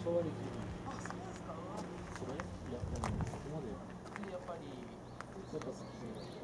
昭和歴。 あ、そうですか。 それいや、でも、そこまで。 で、やっぱり、 やっぱ好き。